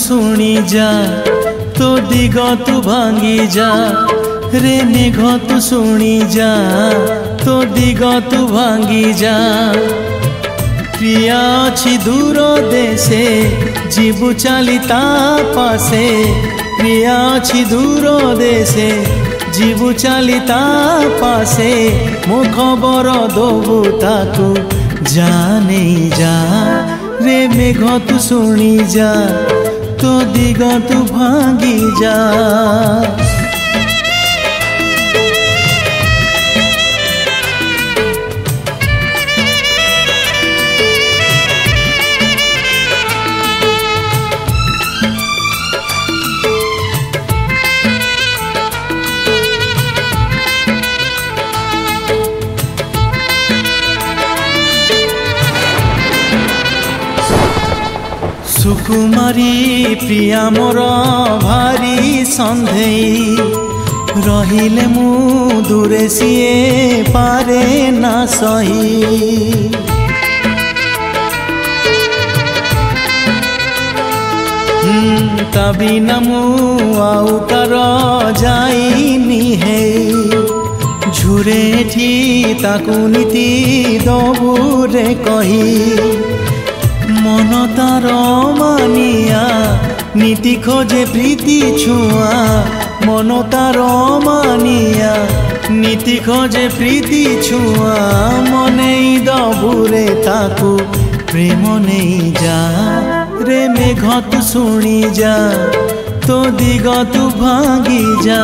शुणी जा तो दिग तू भांगी जा रे मेघ तू शुणी जा तो दिग तू भांगी जा। प्रिया अछि दूर देशे जीवु चली ता पासे प्रिया अछि दूर देशे जीवु चली ता पासे मो खबर दबु ताकू जा नहीं जा रे मेघ तू शुणी जा तो दिग तू भांगी जा। सुकुमारी प्रिया मोर भारी संधेई रहिले मु दूरे सिए पारे ना सही। तभी न मु आउ कर जाइनी है झुरे ठी ताकू नीति दबुरे कही मन तार मानिया नीति खोजे प्रीति छुआ मन तार मानिया नीति खोजे प्रीति छुआ मने दबुरे ताकू प्रेम नहीं जा रे मेघ तू शुणी जा तो दिग तू भांगी जा।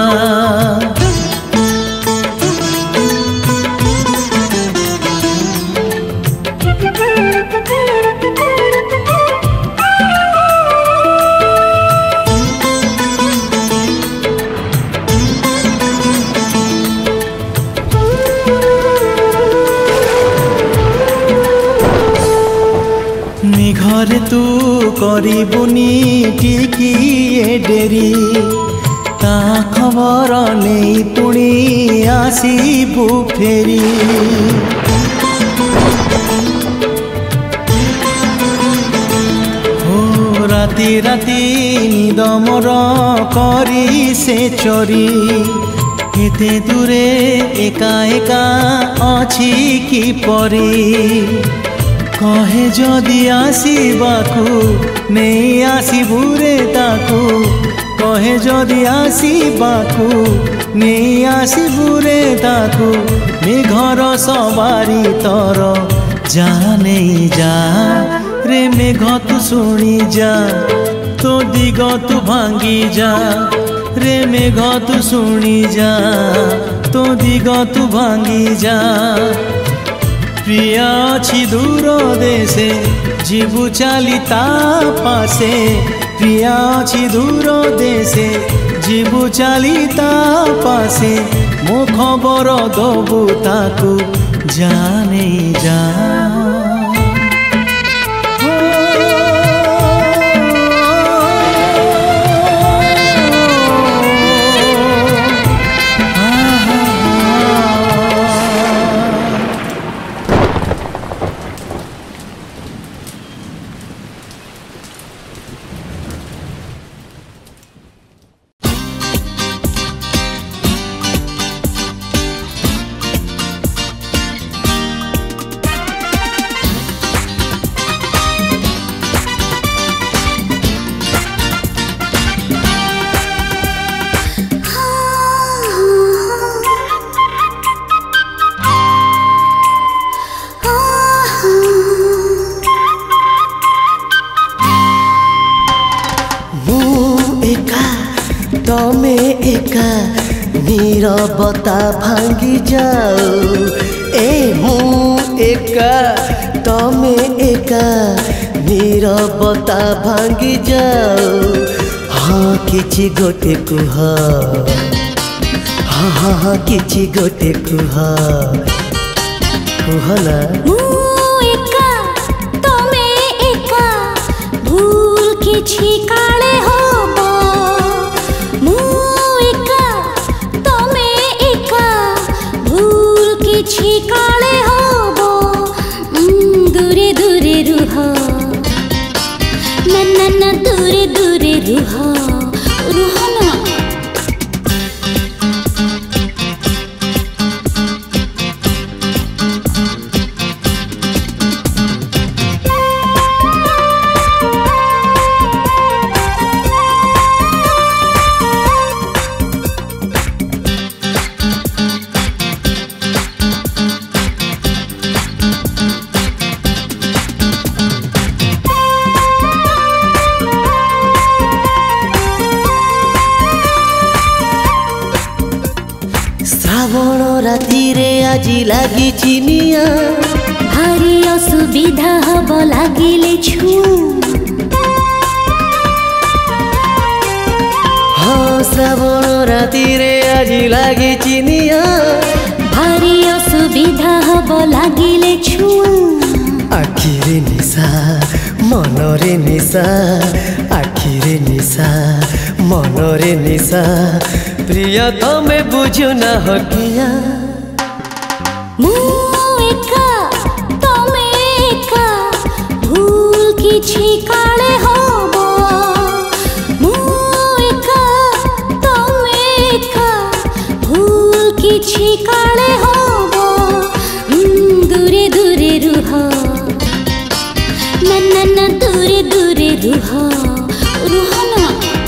घरे तू करिबुनी टिकिए डेरी ता खबर नहीं पुणी आसीबु फेरी। हो राती राती निद मोर करी से चोरी एते दूरे एका एका अछि कि परी कहे जदि आसीबाकू नहीं आसीबू रे ताकू कहे जदि आसीबाकू नहीं आसीबू रे ताकू मेघर सवारी तर जा नहीं जा रे मेघ तू शुणी जा तो दिग तू भांगी जा रे मेघ तू शुणी जा तो दिग तू भांगी जा। प्रिया अछि दूर देशे जीवु चली ता पासे प्रिया अछि दूर देशे जीवु चली ता पासे मो खबर दबु ताकू जा नहीं जा। तमे एका नीरवता भांगी जाओ ए मु एका तमे एका नीरवता भांगी जाओ। हाँ किछि गोटे कुह हाँ हाँ हाँ किछि गोटे कुह कुह ना किछि काले होबो मु एका तमे एका भूल किछि काले होबो दूरे दूरे रुह ना ना ना दूरे दूरे আজি লাগি চিনিয়া भारी असुविधा हब लागिले छु हाँ श्रावण राति रे আজি লাগি চিনিয়া भारी असुविधा हब लागिले छु आखिरे निशा मनरे निशा आखिरे निशा मनरे निशा प्रिया तमे बुझु ना हकिया मु एका तमे एका भूल किछि काले हबो मु एका तमे एका भूल किछि काले हबो दूरे दूरे रुह ना दूरे दूरे रुह रुह ना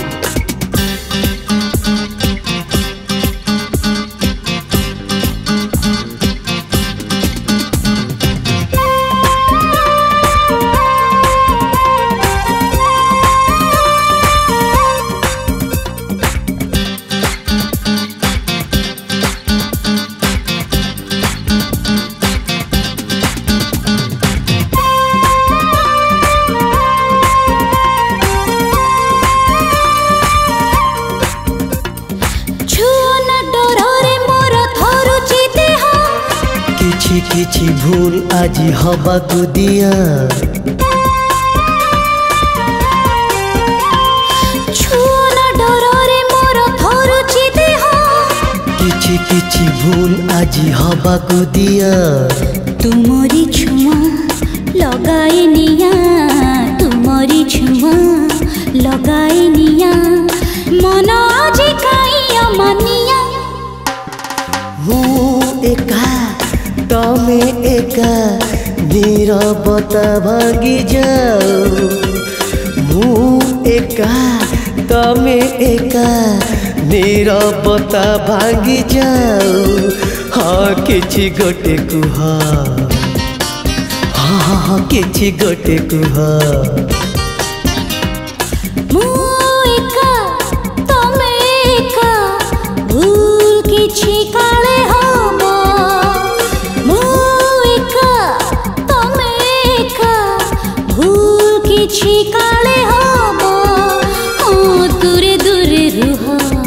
किछि भूल আজি हवा को दिया छुना डर रे मोर थरुची देह किछि भूल আজি हवा को दिया तुमरी छुआ लगाए निया तुमरी छुआ लगाए निया मन आज काई अमानिया हूँ एका तमे एका नीरवता भांगी जाओ मु एका तमे एका नीरवता भांगी जाओ हाँ किछि गोटे कुह हाँ किछि गोटे कुह मु एका तमे एका भूल किछि काले हबो किछि काले हबो हाँ दूरे दूरे रुह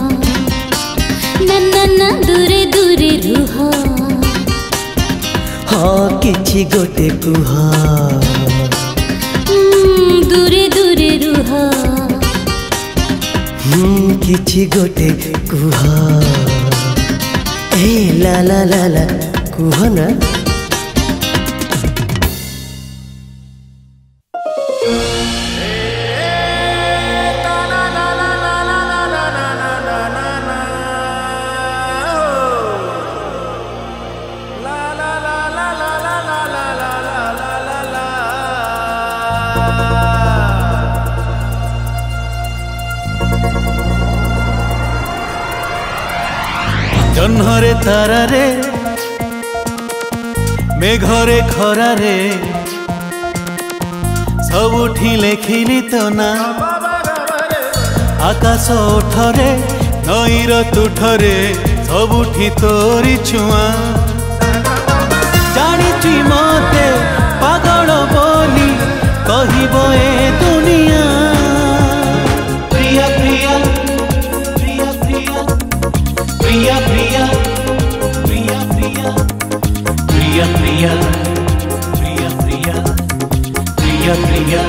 ना दूरे दूरे रुह हाँ किछि गोटे कुह दूरे दूरे रुह किछि गोटे कुह ए ला ला ला ला कुह ना जह्नरे तारारे मेघरे खरारे सबुठी लेखिली तो ना आकाश ओठरे नईर तुठरे सबुठी तोरी छुआ जानिची मते पागल बोली कहिबो ए दुनिया प्रिया प्रिया प्रिया प्रिया प्रिया प्रिया प्रिया प्रिया प्रिया प्रिया प्रिया प्रिया प्रिया प्रिया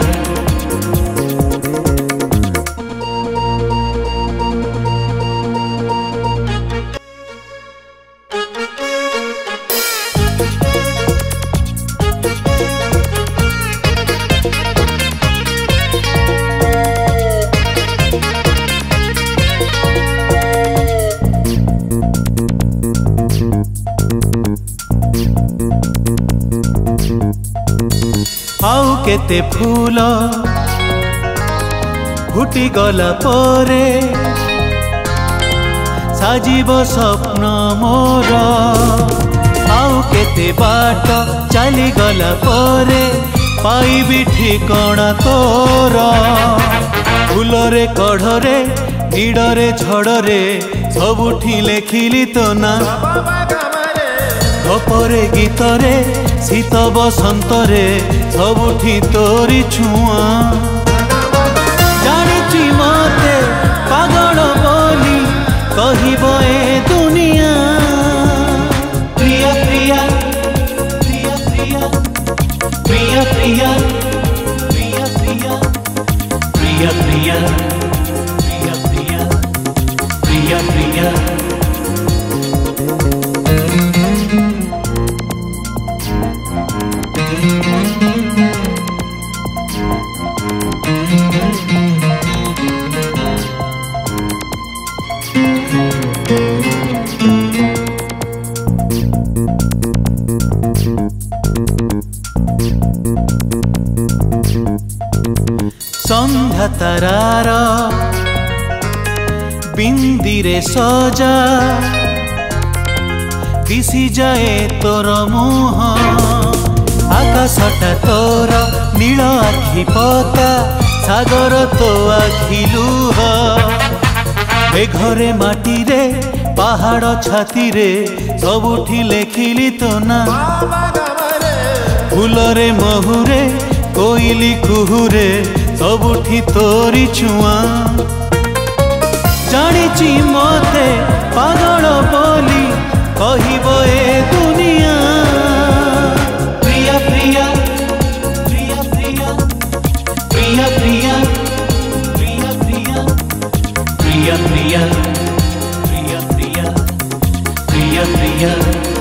आउ केते फूल फुटी गला परे साजिब स्वप्न मोर आउ केते बाट चली गला परे पाइबी ठिकणा तोर फूलरे कढ़रे निडरे झड़रे सबुठी लेखिली तो ना गपरे गीतरे शीत बसंतरे सबुठी तोरी छुआ जानी मते पागल बोली कहब ए दुनिया प्रिया प्रिया प्रिया प्रिया प्रिया प्रिया प्रिया प्रिया प्रिया प्रिया प्रिया प्रिया प्रिया प्रिया संध्या तारार बिंदीरे सजा दिशी जाए तोर मुह आकाशटा तोर नील आखि पता सागर तो आखि लुह ए घरे माटी रे पहाड़ छाती रे सबुठी लेखिली तो ना फूलरे महुरे कोइली कुहुरे सबुठी तोरी छुआ जानी मते पागल बोली कहब ए दुनिया प्रिया प्रिया प्रिया प्रिया प्रिया प्रिया प्रिया प्रिया प्रिया प्रिया प्रिया प्रिया प्रिया प्रिया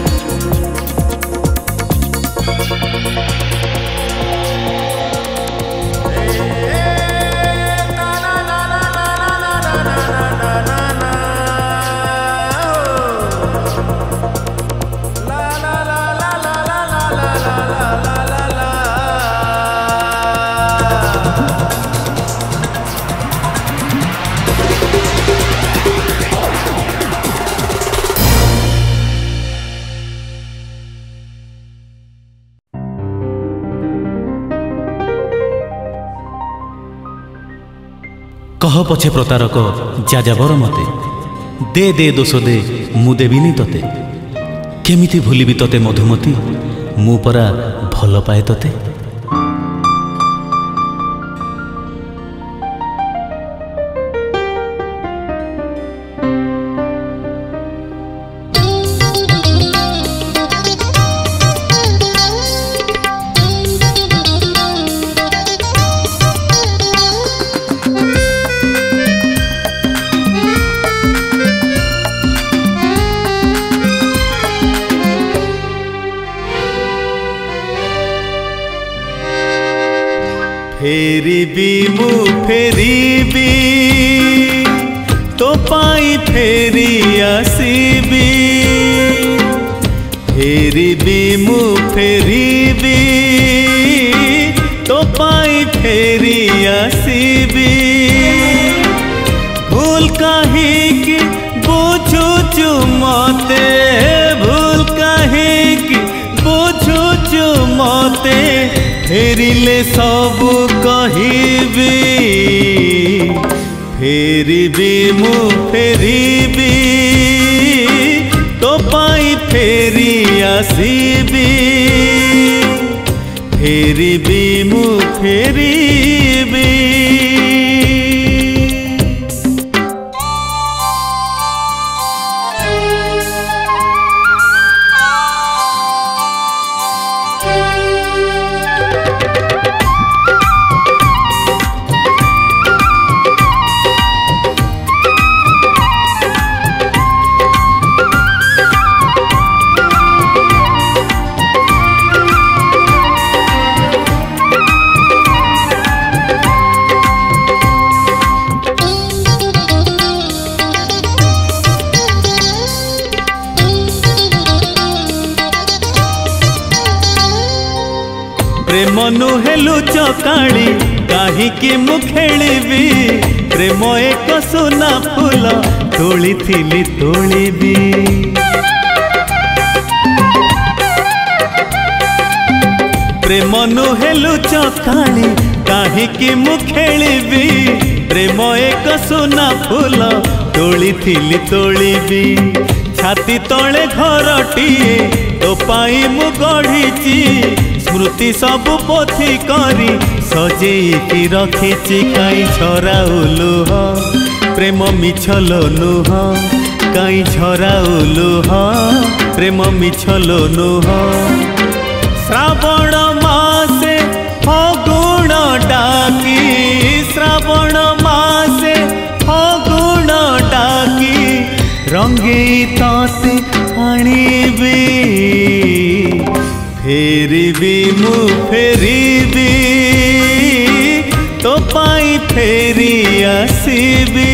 कह पछे प्रतारक जा जाबर मते दे दे दोष दे मु देविनी तते केमिति भूलिबी तते मधुमती मु परा भल पाए तते फेरीबी मु फेरीबी तो पाई फेरी आसीबी फेरीबी मु फेरीबी तो पाई फेरी आसीबी भूल कहीं बुझुचु मते भूल कहीं बुझुचु मते फेरिले सब कहिबी फेरीबी मु फेरीबी तो पाई फेरी आसीबी फेरीबी मु फेरीबी प्रेम नुहेलु चकाड़ी काहीकि मु खेलिबी प्रेम एक सुना फूल तोली थिली तोलिबी प्रेम नुहेलु चकाड़ी काहीकि मु खेलिबी प्रेम एक सुना फूल तोली थिली तोलिबी छाती तले घरटीए तो पाई मु गढ़ी स्मृति सब पोथी करी सजेई रखी कई झराउलुह प्रेम मिछलो नुह कई झराउलुह प्रेम मिछलो नुह श्रावण मासे फगुण डाकी श्रावण मासे फगुण डाकी रंगे ताते आनिबी फेरिबी मु फेरिबी तो पाई फेरी आसीबी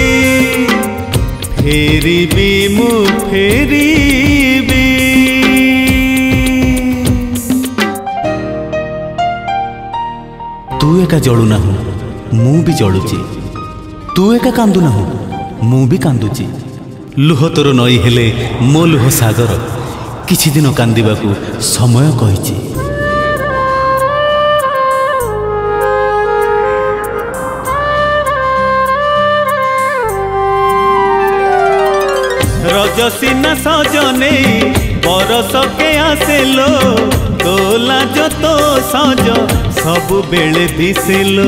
फेरिबी मु फेरिबी। तू एका जलु ना मु भी जलुची तू एका कांदु ना मु भी कांदुची लुह तोर नई हेले मो लुह सागर किछि दिन कांदिबाकू समय कहिछि। रजसीना सजने बरस के आसेलो तोला जो तो सज सब बेले दिसेलो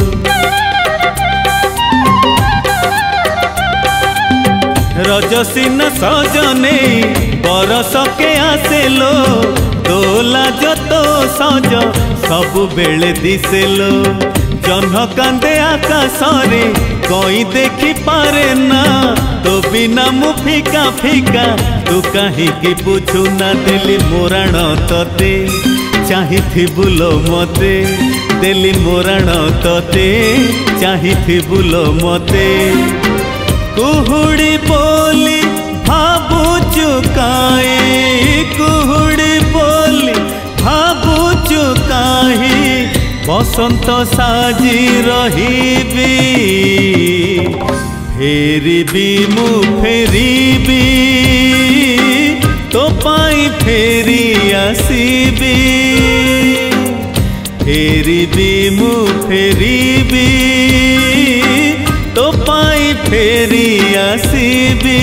रजसीना सजने बरस के आसेलो तोला जो तो सज सब बेले दिसेलो जह्न कांदे आकाशरे कोई देखी पारे ना तो बिना मु फिका फिका तू कहीं की पूछू ना दिली मोराण तते चाही बुलो मते दिली मोराण तते चाही बुलो मते कुहुड़ी बोली भाबू चुकाए कुहुड़ी बोली भाबू चुकाही बसंत साजी रहिबी फेरिबी मु फेरिबी तो पाई फेरी आसीबी फेरिबी मु फेरिबी तो पाई फेरी आसीबी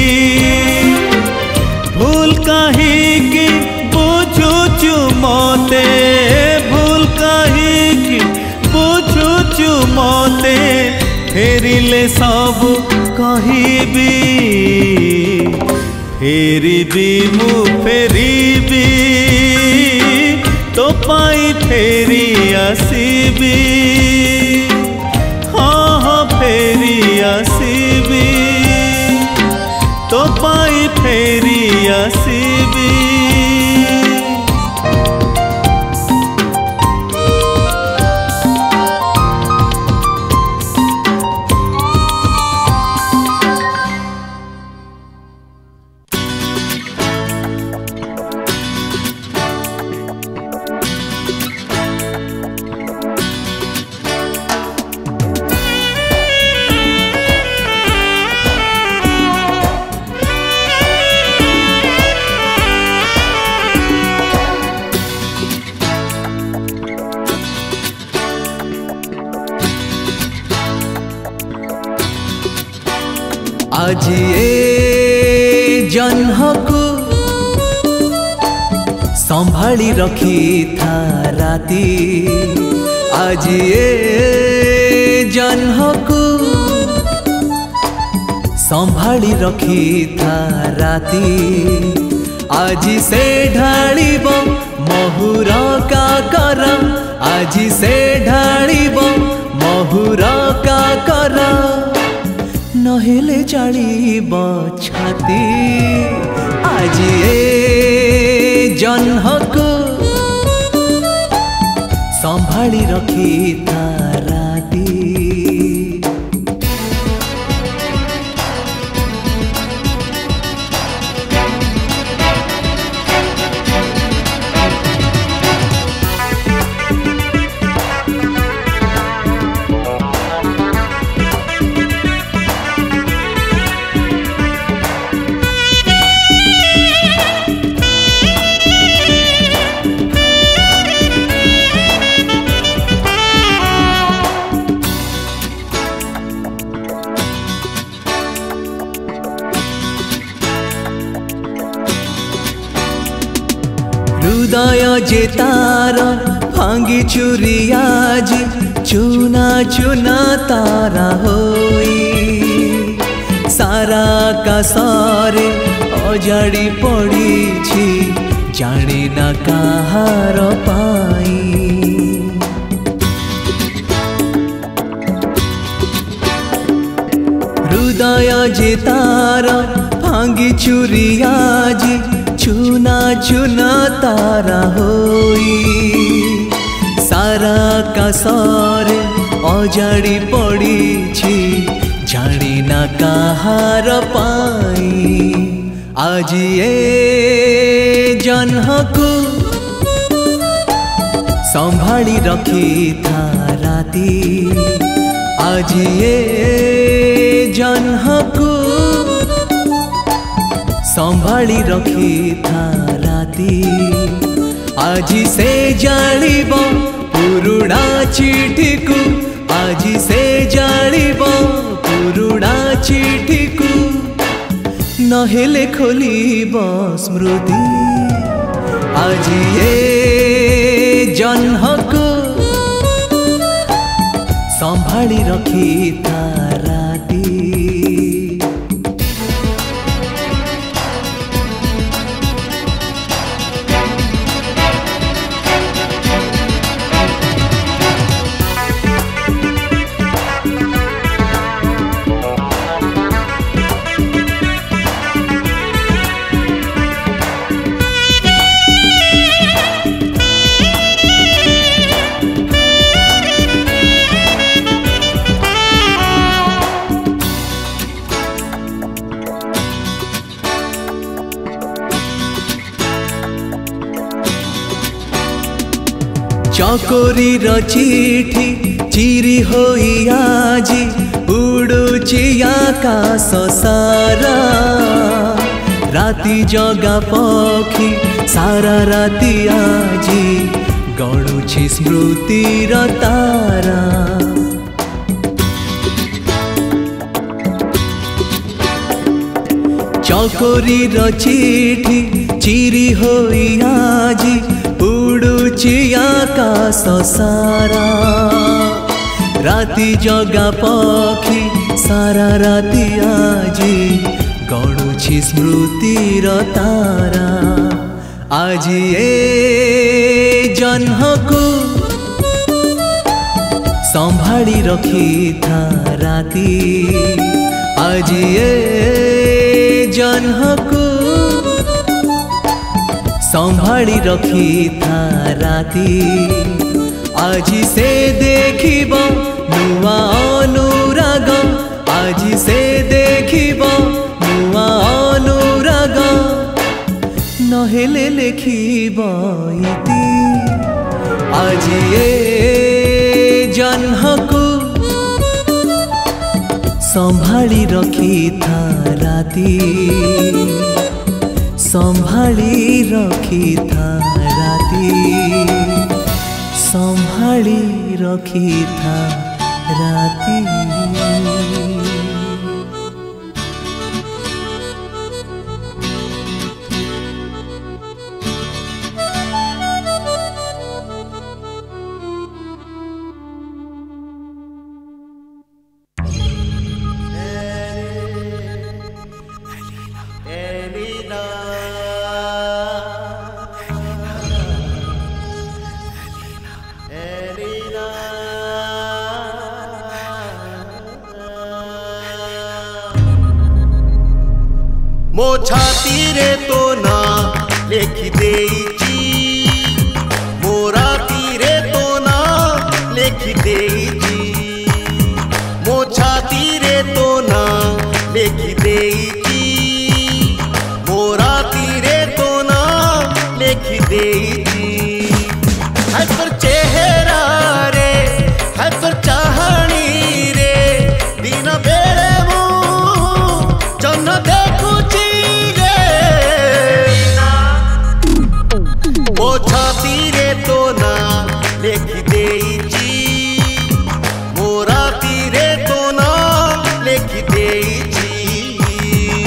भूल कहीं की बुझुचु मते भूल कहीं की बुझुचु मते फेरिले सब कहिबी फेरिबी मु फेरिबी तो पाई फेरी आसीबी हाँ हाँ फेरी आसीबी तो पाई फेरी आसीबी। आज ए जन्ह को संभाली रखी था राती आज ए जन्ह को संभाली रखी था राती आज से ढालिब महुर का करम आज से ढालिब महुर का करम नहेले जालिब छाती आज ए जन्ह को संभाली रखी था राती। हृदय जे तार भांगी चुरी आज चुना चुना तारा होई सारा आकाशरे अजाड़ी पड़ी जाने ना कहार पाई हृदय जे तार भांगी चुरी आज चुना चुना तारा होई सारा आकाशरे अजाड़ी पड़ी जानी ना कहार पाई आज ए जन्ह को संभाली रखी था राती आज ए जन्ह को संभाली रखी था राती आज से जानिब पुरुणा चिठी को आज से जानिब पुरुणा चिठी को नहेले खोलिब स्मृति आज ए जन्ह को संभाली रखी था राती चकोरी चिठी चिरी होई आज उड़ुची आकाश सारा राति जगा पक्षी सारा राति आजी गणुची स्मृतिर तारा चकोरी चिठी चिरी होई आजी उड़ुची आकाश सारा राति जगा पक्षी सारा राति आजी गणुची स्मृतिर तारा आज ए जन्ह को संभाली रखी था राति आज ए जन्ह को संभाली रखी था राति आज से देखिब नुआ अनुराग आज से देखिब नुआ अनुराग नहेले लेखिब इति आज ए जन्ह को संभाली रखी था राति संभाली रखी था राति संभाली रखी था राति मो छाती रे तो ना लेखि देइची मोरा तीरे तो ना लेखि देइची मो छाती रे तो ना लेखि देइची मोरा तीरे तो ना लेखि देइची है पर चेहरा रे है पर चाहनी रे दिन बेले मु जन्म देखुची मो छाती रे तो ना लेखि देइची मोरा तीरे तो ना लेखि देइची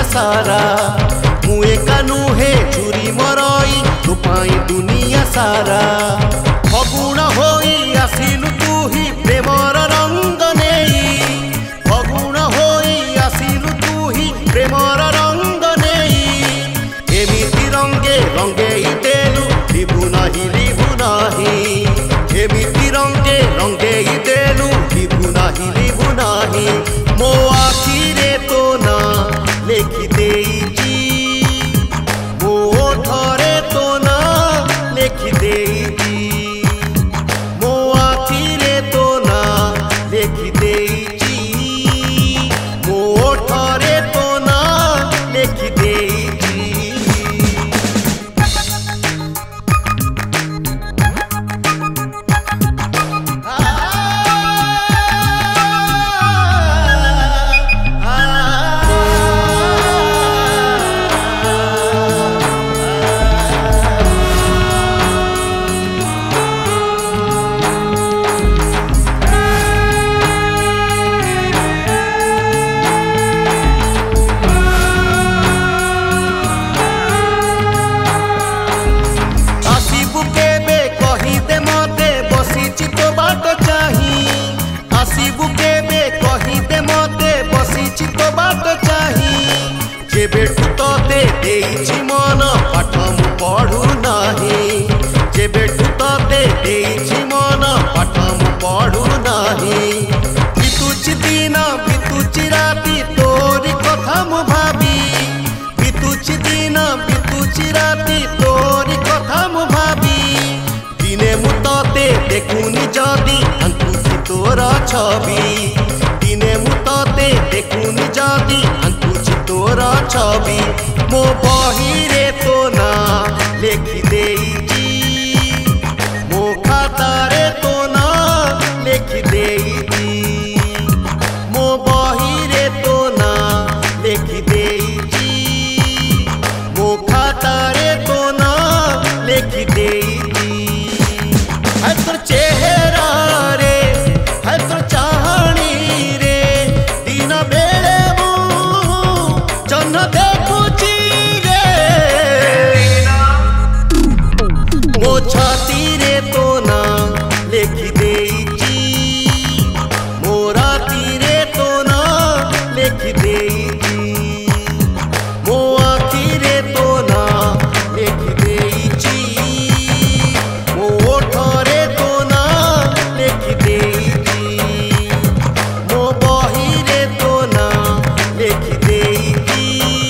सारा मु एका नुहे चुरी मरई तू पाई दुनिया सारा फगुण होई आसिलु तू ही प्रेमर रंग नेई फगुण होई आसिलु तू ही प्रेमर रंग नेई एमिति रंगे रंगे देलु लिभु नाही एमिति रंगे रंगे देलु लिभु नाही मो आखिरे तो ना लेखि देइची मो ओठरे तो ना लेखि देइची मो आखिरे तो ना लेखि देइची मो ओठरे तो ना लेखि देइची जेबेठु तते देइछि मन पाठ मु पढ़ु नाही जेबेठु तते देइछि मन पाठ मु पढ़ु नाही बितुछि दिन बितुछि राति तोरी कथा मु भाबी बितुछि दिन बितुछि राति तोरी कथा मु भाबी दिने मु तते देखुनी जदी आंकुछि तोर छवि दिने मु तते देखुनी जदी तोरा छवि मो बहिरे तो ना लेखि देइची मो खातारे तो ना लेखि देइची मो बहिरे तो ना लेखि देइची मो खातारे तो ना लेखि देइची है तोर चेहरा रे है तोर चाहनी रे दिन बेले देखुची रे मो छाती रे तो ना लेखि देइची मो राती रे तो ना लेखि देइची मो आँखी रे तो ना लेखि देइची मो ओठ रे तो ना लेखि देइची मो बही रे तो ना लेखि देइची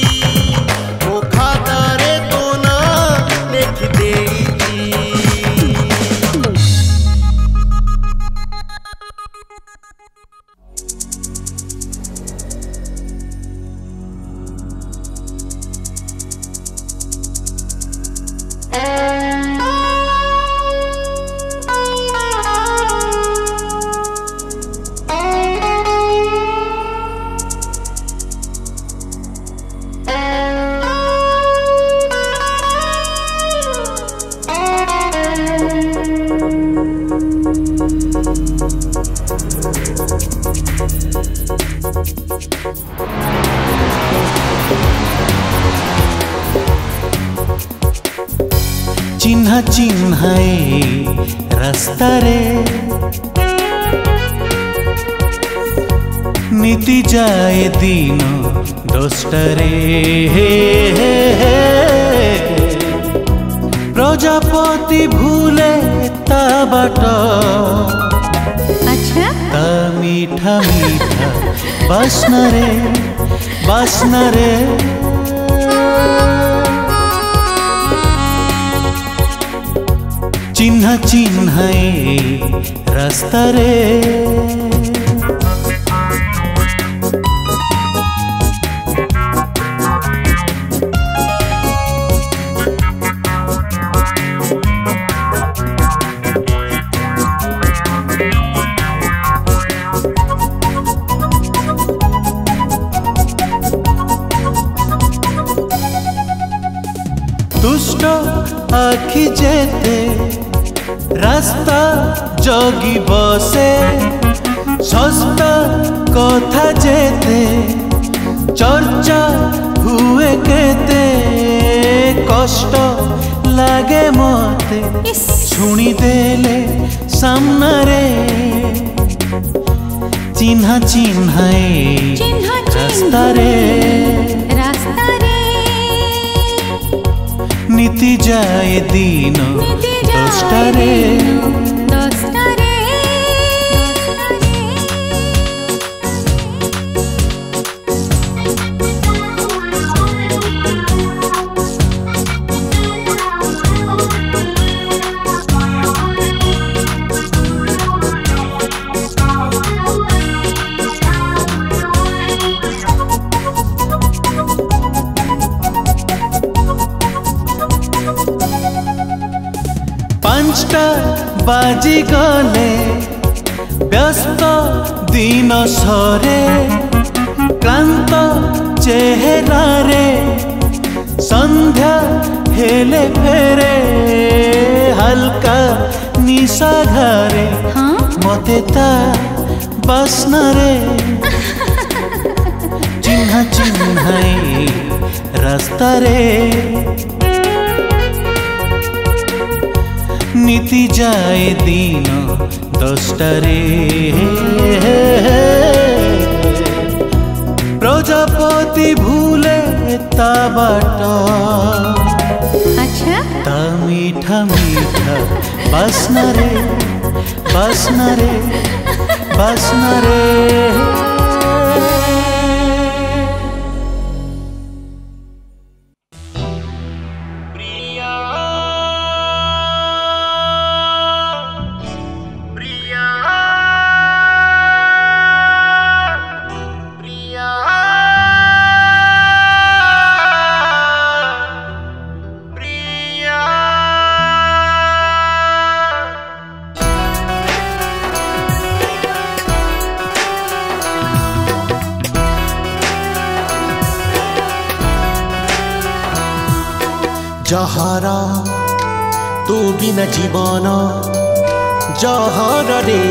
चिन्हा चिन्हाए रास्ता रे नीति जाए दिन 10टारे प्रजापति भूले ता बाट अच्छा ता मीठा मीठा बास्ना रे चिन्हा चिन्हाए रास्ता रे दुष्ट आखि जेते रास्ता जगी बसे सस्ता कथा जेते चर्चा हुए केते कष्ट लागे मते शुणी देले सामना रे चिन्हा चिन्हाए रास्ता रे नीति जाए दिन 10टा रे बाजी गले व्यस्त दिन सरे क्लांत चेहरा रे संध्या हेले फेरे हल्का निशा घरे मते ता बसना रे चिन्हा चिन्हाए रास्ता रे नीति जाए दिन 10टा रे प्रजापति भूले ता बाट अच्छा ता मीठा मीठा बासना रे बासना रे बासना रे जहरा तू बिना जीवन जहर रे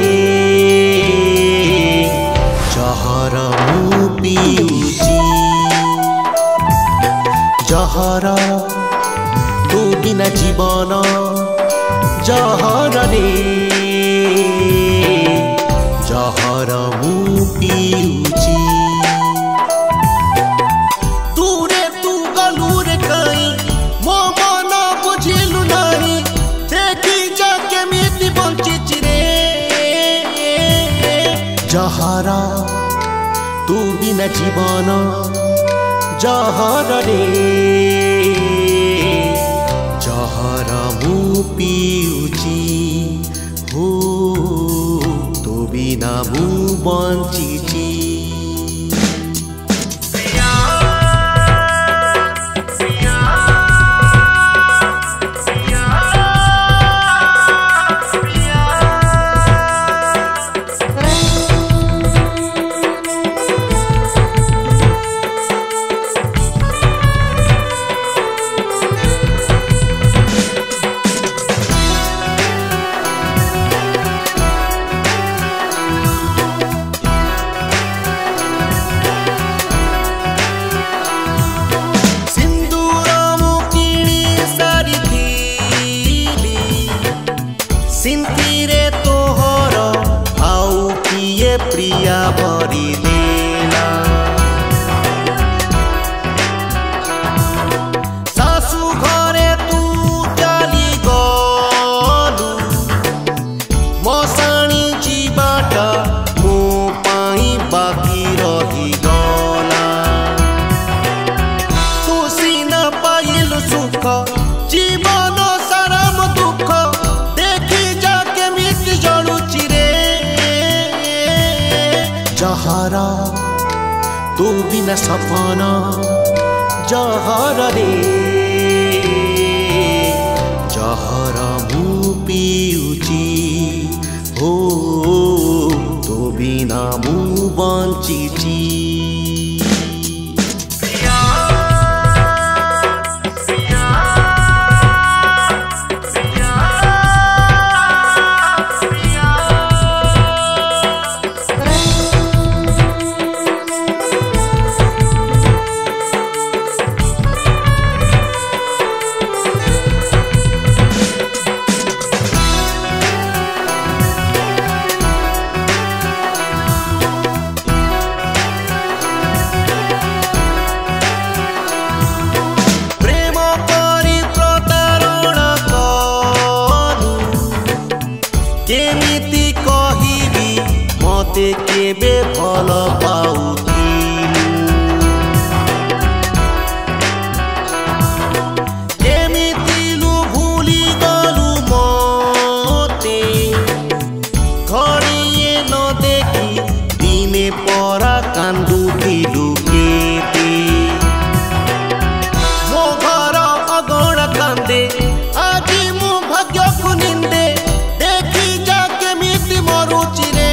जहर मु पिउची जहरा तू बिना जीवन जहर रे जहर मु पिउची जहरा तू बिना जीवन जहर रे जहर मु पिउची हो तू बिना मु बंचिची जहरा तू बिना सपना जहर रे जहर मु पिउची हो तू बिना मु बंचिची मते केबे भल पाउथिलु केमितिलु भूली गलु मते घड़िए न देखी दिने परा कांदुथिलु केते मो घर अगण कांदे आजी मो भाग्य को निंदे देखी जा केमिति मरुचि रे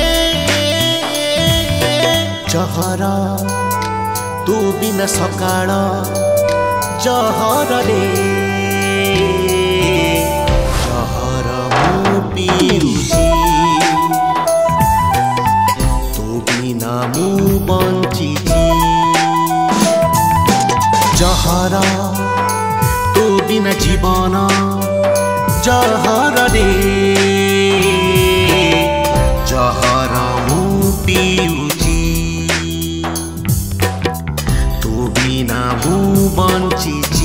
जहर तू बिना सकाळ जहर रे जहर मु पिउची तू बिना मु बंचिची जहर तू बिना जीवन जहर रे जहर मु पिउची तू बिना मु बंचिची